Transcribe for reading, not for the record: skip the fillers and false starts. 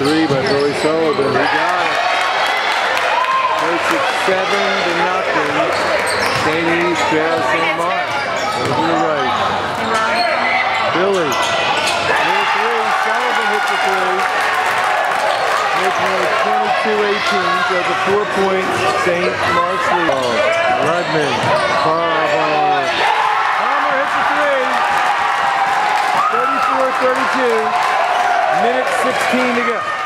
three by Billy Sullivan. He got it. Makes it 7-0. St. East trails St. Mark. Over to the right. Billy. Hit three. Sullivan hits the three. Making it 22-18. So it's a 4-point St. Mark's lead. Rudman. Palmer hits the three. 34-32. Minute 16 to go.